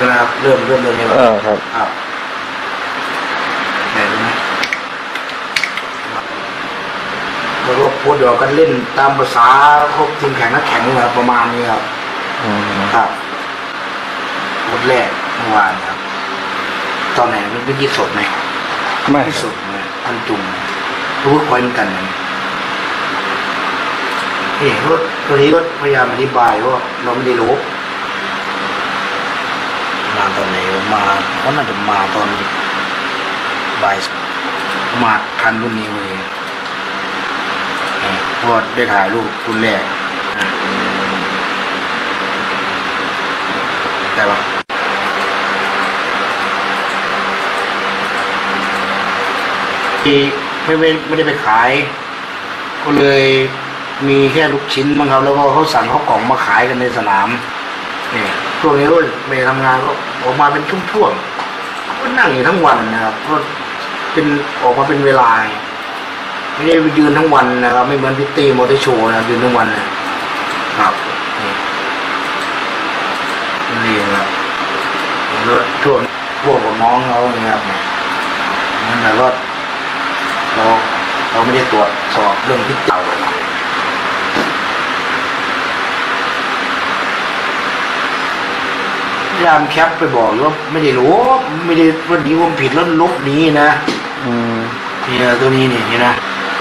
นะครับเริ่มนี่แบบครับไหนดูไหมแล้วก็พูดเดี๋ยวกันเล่นตามภาษาพวกทีมแข่งนักแข่งนะครับประมาณนี้ครับครับพูดแรกเมื่อวานครับตอนไหนมันเป็นยี่สดไหมไม่สดเลยพันจุ่มรู้คอยเหมือนกันนี่รถตัวนี้ก็พยายามอธิบายว่าเราไม่ได้ลบมาตอนไหนมาเขาน่าจะมาตอนบ่ายมาทันรุ่นนี้เลยเพราะได้ถ่ายรูปรุ่นแรกแต่ว่าที่ไม่ได้ไปขายก็เลยมีแค่ลูกชิ้นมั้งครับแล้วก็เขาสั่งข้าวกล่องมาขายกันในสนามนี่ช่วงนี้ก็ไม่ทำงานก็ออกมาเป็นช่วงๆก็นั่งอยู่ทั้งวันนะครับก็เป็นออกมาเป็นเวลาไม่ได้ยืนทั้งวันนะครับไม่เหมือนพิตตี้มอเตอร์โชว์นะยืนทั้งวันนะครับนี่ครับแล้วช่วงพวกกับน้องเขาเนี่ยครับนั่นแหละก็เราไม่ได้ตรวจสอบเรื่องพิษเต่าพยายามแคปไปบอกว่าไม่ได้รู้ไม่ได้ว่าดีว่าผิดแล้วลบนี้นะนี่นะตัวนี้นี่นะ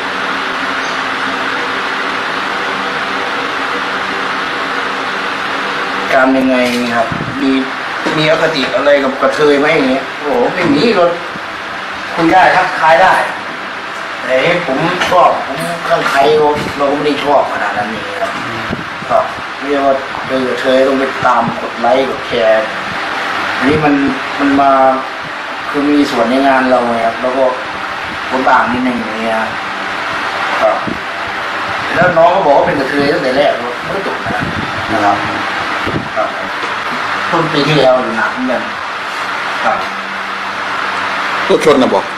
การยังไงครับมีอคติอะไรกับกระเทยไหมอย่างเงี้ยโอ้ไม่มีก็คุยได้ทักทายได้แต่ผมชอบผมข้างใครเราไม่ได้ชอบขนาดนั้นนี่ครับก็เรียกว่าเธอต้องไปตามกดไลค์กดแชร์อันนี้มันมาคือมีส่วนในงานเราไงครับแล้วก็คนต่างนิดนึงอย่างเงี้ยครับแล้วน้องก็บอกว่าเป็นกระเทยตั้งแต่แรกไม่ตกนะครับครับต้นปีที่แล้วหนักเหมือนกันครับรถชนนะบอก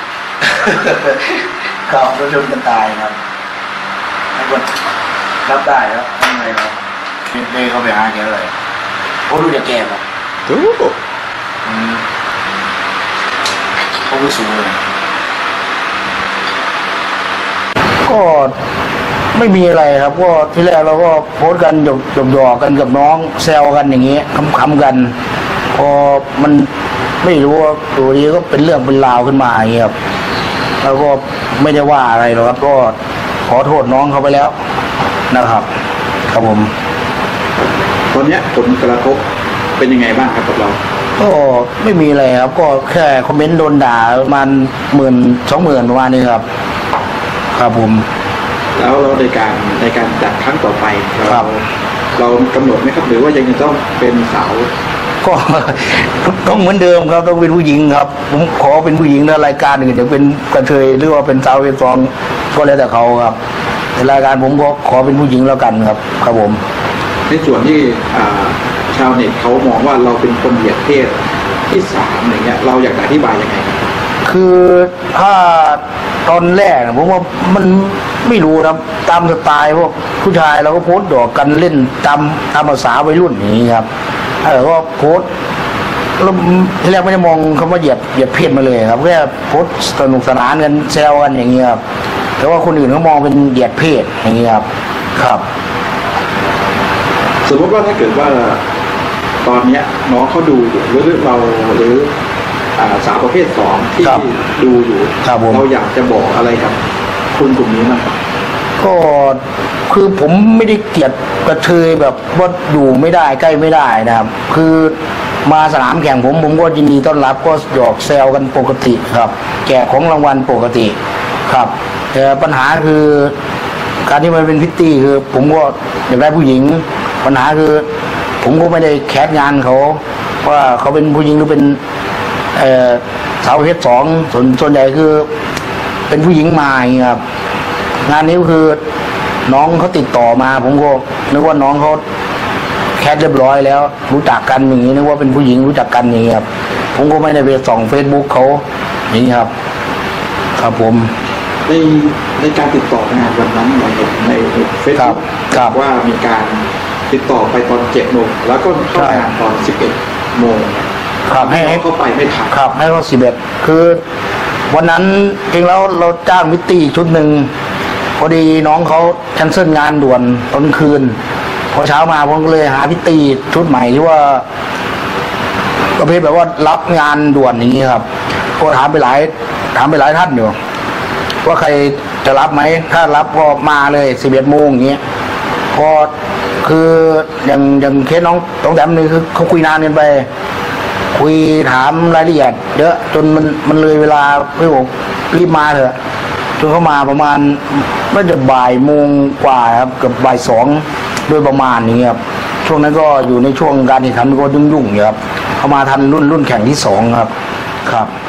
ครับรถชนกันตายครับให้คนรับได้แล้วทำไงเราเดินเข้าไปหาแกเลยโอ้ดูจะแก่ป่ะดูเขาไม่สูงเลยก็ไม่มีอะไรครับก็ที่แรกเราก็โพสกันหยอกกันกับน้องแซวกันอย่างเงี้ยขำๆกันพอมันไม่รู้ว่าตัวนี้ก็เป็นเรื่องเป็นราวขึ้นมาอย่างเงี้ยครับแล้วก็ไม่ได้ว่าอะไรหรอกครับก็ขอโทษน้องเขาไปแล้วนะครับครับผมตอนนี้ผลกระทบเป็นยังไงบ้างครับกับเราก็ไม่มีอะไรครับก็แค่คอมเมนต์โดนด่าประมาณ10,000-20,000ประมาณนี้ครับครับผมแล้วในการจัดครั้งต่อไปเรากำหนดไหมครับหรือว่ายังจะต้องเป็นสาวก็ต้องเหมือนเดิมครับต้องเป็นผู้หญิงครับผมขอเป็นผู้หญิงในรายการอื่นจะเป็นกระเทยหรือว่าเป็นสาวเป็นซองก็แล้วแต่เขาครับในรายการผมก็ขอเป็นผู้หญิงแล้วกันครับครับผมในส่วนที่ชาวเน็ตเขามองว่าเราเป็นคนเหยียดเพศที่3อย่างเงี้ยเราอยากอธิบายยังไงคือถ้าตอนแรกผมว่ามันไม่รู้ครับตามสไตล์พวกผู้ชายเราก็โพสต์ดอกกันเล่นตามภาษาวัยรุ่นนี้ครับก็โพสต์แล้วทีแรกไม่ได้มองคำว่าเหยียดเพศมาเลยครับแค่โพสต์สนุกสนานกันแซวกันอย่างเงี้ยครับแต่ว่าคนอื่นเขามองเป็นเหยียดเพศอย่างเงี้ยครับสมมติว่าถ้าเกิดว่าตอนนี้น้องเขาดูอยู่หรือเราหรือสาวประเภท2ที่ดูอยู่เราอยากจะบอกอะไรครับคนกลุ่มนี้มั้งก็คือผมไม่ได้เกลียดกระเทยแบบว่าอยู่ไม่ได้ใกล้ไม่ได้นะครับคือมาสนามแข่งผมก็ยินดีต้อนรับก็หยอกแซวกันปกติครับแจกของรางวัลปกติครับแต่ปัญหาคือการที่มันเป็นพิตตี้คือผมก็อยากได้ผู้หญิงปัญหาคือผมก็ไม่ได้แคสงานเขาว่าเขาเป็นผู้หญิงหรือเป็นสาวประเภท2ส่วนใหญ่คือเป็นผู้หญิงมาอย่างเงี้ยครับงานนี้ก็คือน้องเขาติดต่อมาผมก็นึกว่าน้องเขาแคสเรียบร้อยแล้วรู้จักกันอย่างนี้นึกว่าเป็นผู้หญิงรู้จักกันอย่างนี้ครับผมก็ไม่ได้ไปส่อง Facebook เขาอย่างนี้ครับครับผมในการติดต่องานวันนั้นในเฟซบุ๊กว่ามีการติดต่อไปตอน7 โมงแล้วก็เข้างานตอน11 โมงครับให้น้องเข้าไปไม่ทันครับให้เขา11คือวันนั้นจริงแล้วเราจ้างมิตตี้ชุดหนึ่งพอดีน้องเขาแคนเซิลงานด่วนตอนคืนพอเช้ามาผมก็เลยหาพิตตี้ชุดใหม่ที่ว่าประเภทแบบว่ารับงานด่วนอย่างนี้ครับก็ถามไปหลายท่านอยู่ว่าใครจะรับไหมถ้ารับก็มาเลย11 โมงอย่างเงี้ยพอคืออย่างเคสน้องแดมนี่คือเขาคุยนานเกินไปคุยถามรายละเอียดเยอะจนมันเลยเวลาพี่บอกรีบมาเถอะจนเข้ามาประมาณน่าจะบ่ายโมงกว่าครับเกือบบ่าย2โดยประมาณนี้ครับช่วงนั้นก็อยู่ในช่วงการแข่งขันก็ยุ่งๆอยู่ครับเข้ามาทันรุ่นแข่งที่2ครับ